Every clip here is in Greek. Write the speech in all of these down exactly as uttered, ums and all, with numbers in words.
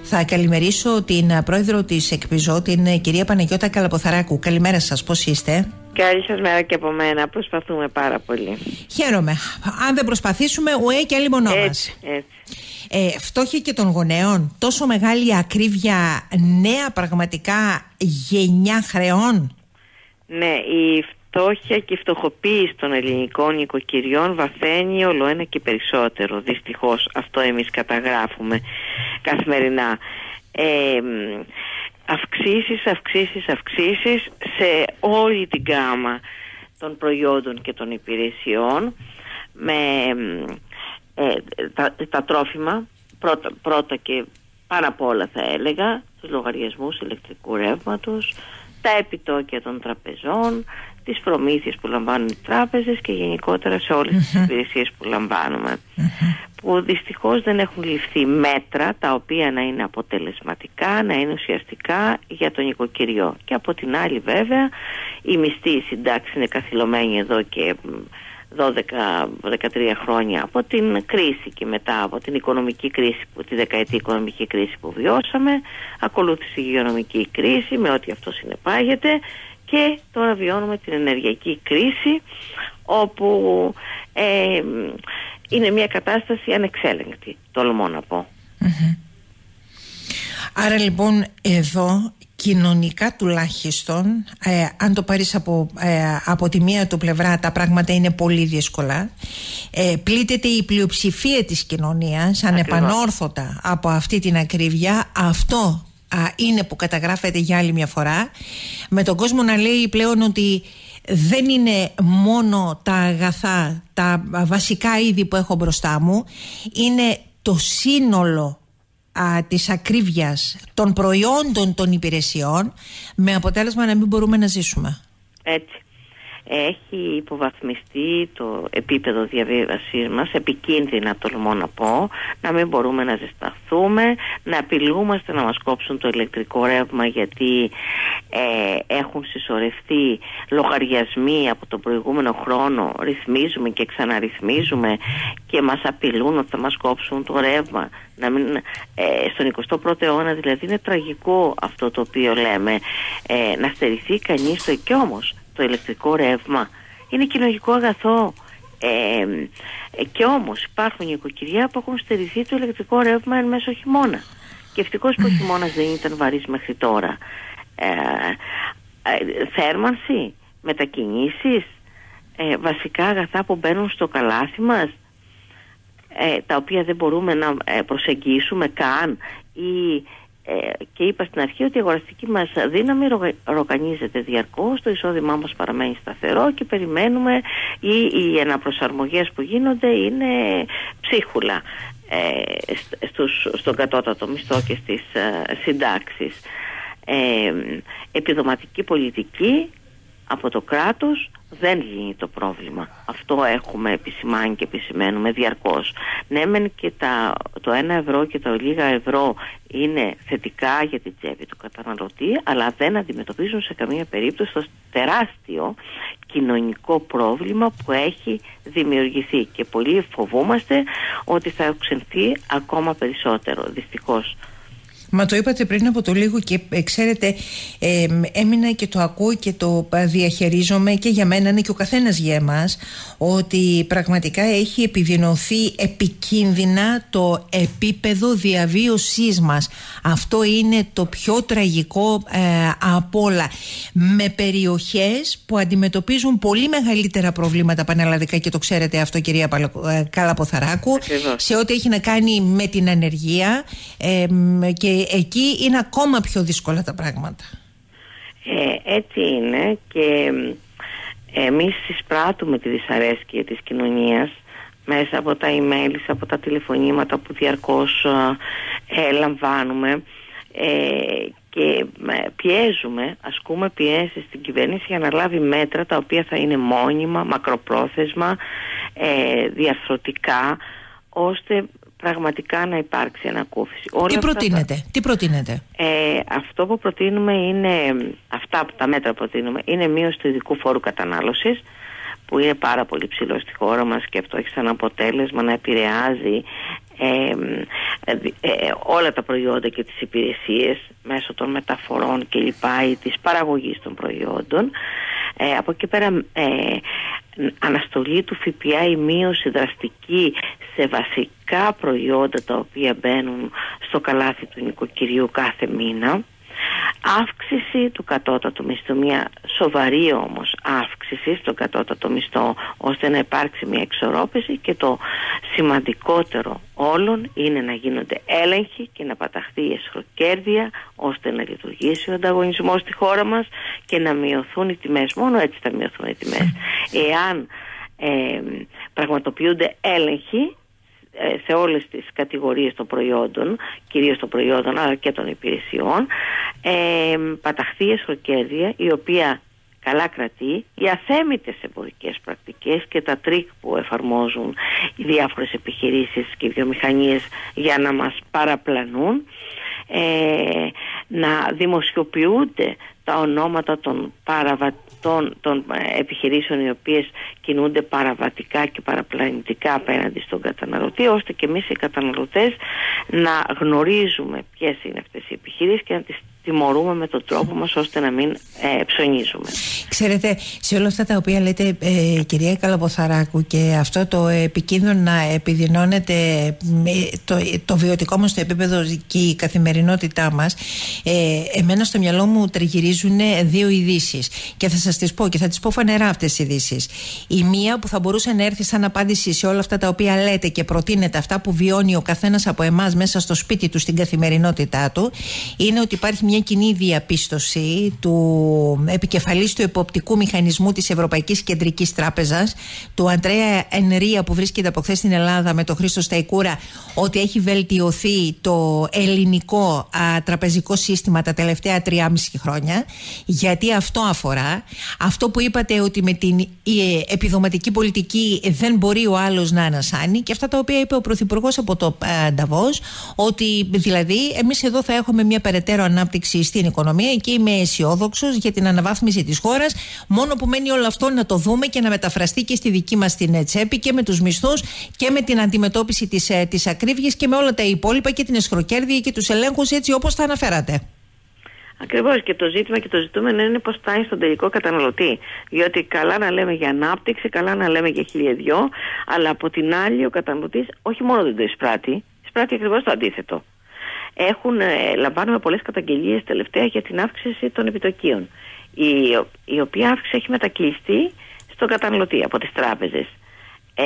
Θα καλημερίσω την πρόεδρο της ΕΚΠΙΖΟ, την κυρία Παναγιώτα Καλαποθαράκου. Καλημέρα σας, πώς είστε? Καλή σας μέρα και από μένα. Προσπαθούμε πάρα πολύ. Χαίρομαι. Αν δεν προσπαθήσουμε, ουέ και άλλη μονό μας. Έτσι, έτσι. Ε, φτώχεια και των γονέων, τόσο μεγάλη ακρίβεια, νέα πραγματικά γενιά χρεών. Ναι, η φτώχεια και η φτωχοποίηση των ελληνικών οικοκυριών βαθαίνει όλο ένα και περισσότερο. Δυστυχώς αυτό εμείς καταγράφουμε καθημερινά. Ε, αυξήσεις, αυξήσεις, αυξήσεις σε όλη την γάμα των προϊόντων και των υπηρεσιών, με ε, τα, τα τρόφιμα πρώτα, πρώτα και πάρα απ' όλα θα έλεγα, τους λογαριασμούς ηλεκτρικού ρεύματος, τα επιτόκια των τραπεζών, τις προμήθειες που λαμβάνουν οι τράπεζες και γενικότερα σε όλες τις mm-hmm. υπηρεσίες που λαμβάνουμε, mm-hmm. που δυστυχώς δεν έχουν ληφθεί μέτρα τα οποία να είναι αποτελεσματικά, να είναι ουσιαστικά για τον οικοκυριό. Και από την άλλη βέβαια οι μισθοί, οι συντάξεις είναι καθυλωμένοι εδώ και δώδεκα με δεκατρία χρόνια από την κρίση και μετά από την οικονομική κρίση, τη δεκαετή οικονομική κρίση που βιώσαμε, ακολούθησε η υγειονομική κρίση με ό,τι αυτό συνεπάγεται και τώρα βιώνουμε την ενεργειακή κρίση, όπου ε, είναι μια κατάσταση ανεξέλεγκτη, τολμώ να πω. Mm-hmm. Άρα λοιπόν εδώ κοινωνικά τουλάχιστον, ε, αν το πάρεις από, ε, από τη μία του πλευρά, τα πράγματα είναι πολύ δύσκολα. Ε, πλήττεται η πλειοψηφία της κοινωνίας ανεπανόρθωτα από αυτή την ακρίβεια. Αυτό α, είναι που καταγράφεται για άλλη μια φορά, με τον κόσμο να λέει πλέον ότι δεν είναι μόνο τα αγαθά, τα βασικά είδη που έχω μπροστά μου, είναι το σύνολο α, της ακρίβειας των προϊόντων των υπηρεσιών, με αποτέλεσμα να μην μπορούμε να ζήσουμε. Έτσι. Έχει υποβαθμιστεί το επίπεδο διαβίβασής μας, επικίνδυνα τολμώ να πω, να μην μπορούμε να ζεσταθούμε, να απειλούμαστε να μας κόψουν το ηλεκτρικό ρεύμα γιατί ε, έχουν συσσωρευτεί λογαριασμοί από τον προηγούμενο χρόνο, ρυθμίζουμε και ξαναρυθμίζουμε και μας απειλούν ότι θα μας κόψουν το ρεύμα. Να μην, ε, στον εικοστό πρώτο αιώνα δηλαδή είναι τραγικό αυτό το οποίο λέμε, ε, να στερηθεί κανείς το και όμως το ηλεκτρικό ρεύμα είναι κοινωνικό αγαθό, ε, ε, και όμως υπάρχουν οικοκυριά που έχουν στερηθεί το ηλεκτρικό ρεύμα εν μέσω χειμώνα, και ευτυχώς που ο χειμώνας δεν ήταν βαρύς μέχρι τώρα. ε, ε, θέρμανση, μετακινήσεις, ε, βασικά αγαθά που μπαίνουν στο καλάθι μας, ε, τα οποία δεν μπορούμε να ε, προσεγγίσουμε καν, ή Ε, και είπα στην αρχή ότι η αγοραστική μας δύναμη ρο, ροκανίζεται διαρκώς, το εισόδημά μας παραμένει σταθερό και περιμένουμε, ή οι αναπροσαρμογές που γίνονται είναι ψίχουλα ε, στους, στον κατώτατο μισθό και στις ε, συντάξεις. Ε, επιδοματική πολιτική από το κράτος δεν λύνει το πρόβλημα. Αυτό έχουμε επισημάνει και επισημαίνουμε διαρκώς. Ναι, μεν και τα, το ένα ευρώ και τα λίγα ευρώ είναι θετικά για την τσέπη του καταναλωτή, αλλά δεν αντιμετωπίζουν σε καμία περίπτωση το τεράστιο κοινωνικό πρόβλημα που έχει δημιουργηθεί, και πολύ φοβούμαστε ότι θα οξυνθεί ακόμα περισσότερο, δυστυχώς. Μα το είπατε πριν από το λίγο και ε, ξέρετε, ε, έμεινα και το ακούω και το διαχειρίζομαι, και για μένα είναι και ο καθένας για εμάς, ότι πραγματικά έχει επιδεινωθεί επικίνδυνα το επίπεδο διαβίωσής μας. Αυτό είναι το πιο τραγικό ε, από όλα, με περιοχές που αντιμετωπίζουν πολύ μεγαλύτερα προβλήματα πανελλαδικά, και το ξέρετε αυτό, κυρία Καλαποθαράκου, σε ό,τι έχει να κάνει με την ανεργία, ε, και εκεί είναι ακόμα πιο δύσκολα τα πράγματα. Ε, έτσι είναι, και εμείς εισπράττουμε τη δυσαρέσκεια της κοινωνίας μέσα από τα email, από τα τηλεφωνήματα που διαρκώς ε, λαμβάνουμε, ε, και πιέζουμε, ασκούμε πιέσεις στην κυβέρνηση για να λάβει μέτρα τα οποία θα είναι μόνιμα, μακροπρόθεσμα, ε, διαρθρωτικά, ώστε πραγματικά να υπάρξει ανακούφιση. Τι προτείνετε, τα... τι προτείνετε? Ε, αυτό που προτείνουμε είναι, αυτά τα μέτρα που προτείνουμε είναι μείωση του ειδικού φόρου κατανάλωσης, που είναι πάρα πολύ ψηλό στη χώρα μας, και αυτό έχει σαν αποτέλεσμα να επηρεάζει ε, ε, όλα τα προϊόντα και τις υπηρεσίες μέσω των μεταφορών και λοιπά ή της παραγωγής των προϊόντων. Ε, από εκεί πέρα ε, αναστολή του ΦΠΑ ή μείωση δραστική σε βασικά προϊόντα τα οποία μπαίνουν στο καλάθι του νοικοκυριού κάθε μήνα. Αύξηση του κατώτατου μισθού, μια σοβαρή όμως αύξηση στο κατώτατο μισθό, ώστε να υπάρξει μια εξορρόπηση, και το σημαντικότερο όλων είναι να γίνονται έλεγχοι και να παταχθεί η εσχροκέρδεια, ώστε να λειτουργήσει ο ανταγωνισμός στη χώρα μας και να μειωθούν οι τιμές. Μόνο έτσι θα μειωθούν οι τιμές. Εάν ε, πραγματοποιούνται έλεγχοι σε όλες τις κατηγορίες των προϊόντων, κυρίως των προϊόντων αλλά και των υπηρεσιών, ε, παταχθεί η εσχροκέρδεια, η οποία καλά κρατεί οι αθέμητες εμπορικές πρακτικές και τα τρίκ που εφαρμόζουν οι διάφορες επιχειρήσεις και βιομηχανίες για να μας παραπλανούν, ε, να δημοσιοποιούνται τα ονόματα των παραβατών, των επιχειρήσεων οι οποίες κινούνται παραβατικά και παραπλανητικά απέναντι στον καταναλωτή, ώστε και εμείς οι καταναλωτές να γνωρίζουμε ποιες είναι αυτές οι επιχειρήσεις και να τις τιμωρούμε με τον τρόπο μας, ώστε να μην ε, ψωνίζουμε. Ξέρετε, σε όλα αυτά τα οποία λέτε, ε, κυρία Καλαμποθαράκου, και αυτό το επικίνδυνο να επιδεινώνεται το, το βιωτικό μας το επίπεδο και η καθημερινότητά μας, ε, εμένα στο μυαλό μου τριγυρίζουν δύο ειδήσεις και θα σας τις πω και θα τις πω φανερά αυτές τις ειδήσεις. Η μία που θα μπορούσε να έρθει σαν απάντηση σε όλα αυτά τα οποία λέτε και προτείνετε, αυτά που βιώνει ο καθένας από εμάς μέσα στο σπίτι του, στην καθημερινότητά του, είναι ότι υπάρχει μια κοινή διαπίστωση του επικεφαλής του εποπτικού μηχανισμού της Ευρωπαϊκής Κεντρικής Τράπεζας, του Αντρέα Ενρία, που βρίσκεται από χθες στην Ελλάδα με τον Χρήστο Σταϊκούρα, ότι έχει βελτιωθεί το ελληνικό α, τραπεζικό σύστημα τα τελευταία τριάμιση χρόνια. Γιατί αυτό αφορά αυτό που είπατε, ότι με την η, επιδοματική πολιτική δεν μπορεί ο άλλος να ανασάνει, και αυτά τα οποία είπε ο Πρωθυπουργός από το Νταβός, ότι δηλαδή εμείς εδώ θα έχουμε μια περαιτέρω ανάπτυξη στην οικονομία και είμαι αισιόδοξος για την αναβάθμιση της χώρας, μόνο που μένει όλο αυτό να το δούμε και να μεταφραστεί και στη δική μας την τσέπη, και με τους μισθούς και με την αντιμετώπιση της, της ακρίβειας και με όλα τα υπόλοιπα και την εσχροκέρδεια και τους ελέγχους, έτσι όπως τα αναφέρατε. Ακριβώς, και το ζήτημα και το ζητούμενο είναι πώς φτάνει στον τελικό καταναλωτή. Διότι καλά να λέμε για ανάπτυξη, καλά να λέμε για χίλια δυο, αλλά από την άλλη ο καταναλωτής όχι μόνο δεν το εισπράττει, εισπράττει ακριβώς το αντίθετο. Έχουν, ε, λαμβάνουμε πολλές καταγγελίες τελευταία για την αύξηση των επιτοκίων, η, η οποία αύξηση έχει μετακυλιστεί στον καταναλωτή από τις τράπεζες. Ε,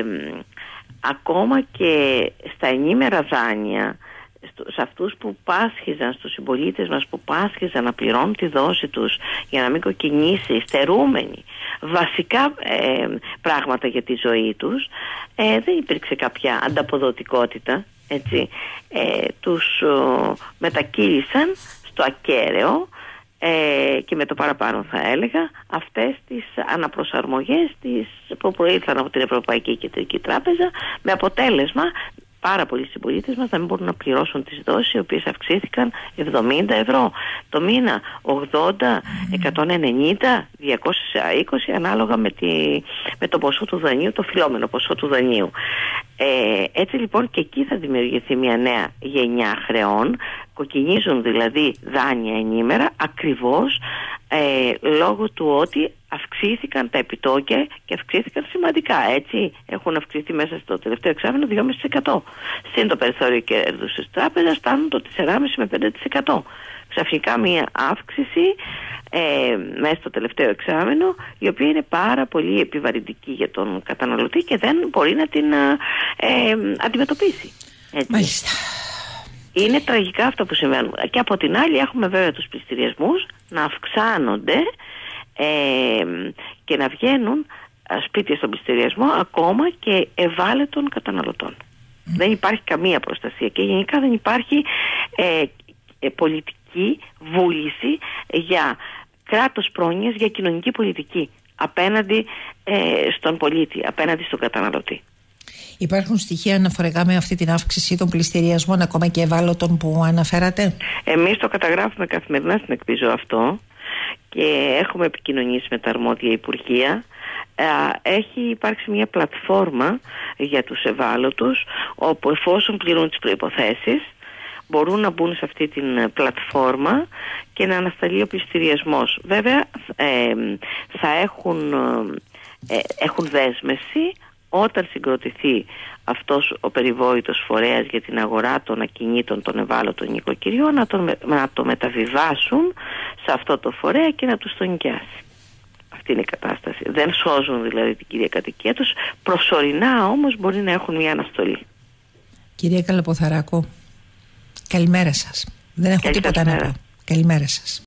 ακόμα και στα ενήμερα δάνεια, σε αυτούς που πάσχιζαν, στους συμπολίτες μας που πάσχιζαν να πληρώνουν τη δόση τους για να μην κοκκινήσει, στερούμενοι βασικά ε, πράγματα για τη ζωή τους, ε, δεν υπήρξε κάποια ανταποδοτικότητα, έτσι. Ε, τους ε, μετακύλησαν στο ακέραιο, ε, και με το παραπάνω θα έλεγα αυτές τις αναπροσαρμογές τις, που προήλθαν από την Ευρωπαϊκή Κεντρική Τράπεζα, με αποτέλεσμα πάρα πολλοί συμπολίτες μας να μην μπορούν να πληρώσουν τις δόσεις, οι οποίες αυξήθηκαν εβδομήντα ευρώ το μήνα, ογδόντα, εκατόν ενενήντα, διακόσια είκοσι, ανάλογα με, τη, με το ποσό του δανείου, το φιλόμενο ποσό του δανείου. Ε, έτσι λοιπόν και εκεί θα δημιουργηθεί μια νέα γενιά χρεών, κοκκινίζουν δηλαδή δάνεια ενήμερα, ακριβώς ε, λόγω του ότι αυξήθηκαν τα επιτόκια και αυξήθηκαν σημαντικά, έτσι. Έχουν αυξηθεί μέσα στο τελευταίο εξάμηνο δύο κόμμα πέντε τοις εκατό. Συν το περιθώριο κέρδους της τράπεζας φτάνουν το τέσσερα κόμμα πέντε με πέντε τοις εκατό. Ξαφνικά μια αύξηση ε, μέσα στο τελευταίο εξάμηνο, η οποία είναι πάρα πολύ επιβαρυντική για τον καταναλωτή και δεν μπορεί να την ε, αντιμετωπίσει. Έτσι. Μάλιστα. Είναι τραγικά αυτά που συμβαίνουν. Και από την άλλη έχουμε βέβαια τους πληστηριασμούς να αυξάνονται ε, και να βγαίνουν σπίτια στον πληστηριασμό ακόμα και ευάλωτων καταναλωτών. Mm. Δεν υπάρχει καμία προστασία και γενικά δεν υπάρχει ε, ε, πολιτική βούληση για κράτος πρόνοιας, για κοινωνική πολιτική απέναντι ε, στον πολίτη, απέναντι στον καταναλωτή. Υπάρχουν στοιχεία αναφορικά με αυτή την αύξηση των πληστηριασμών, ακόμα και ευάλωτων, που αναφέρατε? Εμείς το καταγράφουμε καθημερινά στην Εκπίζο αυτό και έχουμε επικοινωνήσει με τα αρμόδια υπουργεία. έχει υπάρξει μια πλατφόρμα για τους ευάλωτους, όπου εφόσον πληρούν τις προϋποθέσεις μπορούν να μπουν σε αυτή την πλατφόρμα και να ανασταλεί ο πληστηριασμός. Βέβαια ε, θα έχουν, ε, έχουν δέσμευση όταν συγκροτηθεί αυτός ο περιβόητος φορέας για την αγορά των ακινήτων των ευάλωτων νοικοκυριών να, τον, να το μεταβιβάσουν σε αυτό το φορέα και να τους το νοικιάσει. Αυτή είναι η κατάσταση. Δεν σώζουν δηλαδή την κυρία κατοικία τους, προσωρινά όμως μπορεί να έχουν μια αναστολή. Κυρία Καλαποθαράκο, καλημέρα σας. Δεν έχω Καλή τίποτα να πω. Καλημέρα σας.